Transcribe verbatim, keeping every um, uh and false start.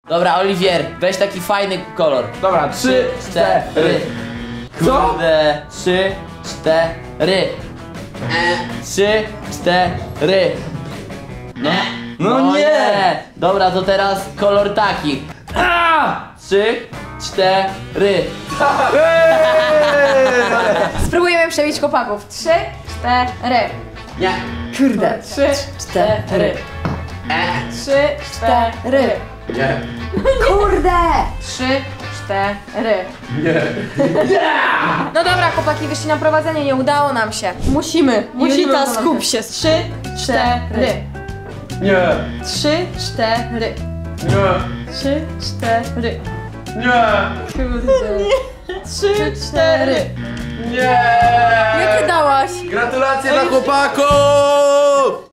Dobra, Oliwier, weź taki fajny kolor. Dobra, trzy, cztery. Co? Kurde, trzy, cztery. Trzy, cztery. Nie. No nie. Dobra, to teraz kolor taki. Trzy, cztery. Spróbujemy przebić chłopaków. Trzy, cztery. Nie. Kurde. Trzy, cztery. Trzy, cztery. Nie. Kurde! Trzy, cztery. Nie. No dobra, chłopaki, wyszli na prowadzenie, nie udało nam się. Musimy. Musita, skup się. Trzy, cztery. Nie. Trzy, cztery. Nie. Trzy, cztery. Nie. Kurde. Trzy, cztery. Nie. Jakie dałaś? Gratulacje dla chłopaków!